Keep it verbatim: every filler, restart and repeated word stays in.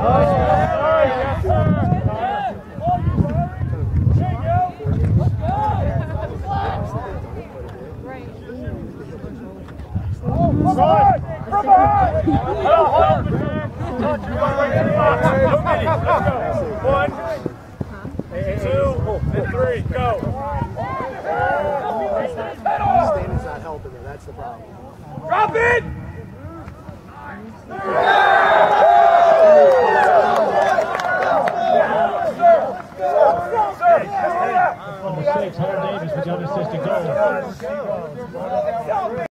One, two, and three, go. Standing's not helping her, that's the problem. Drop it! Number six, Hunter Davis with the unassisted goal.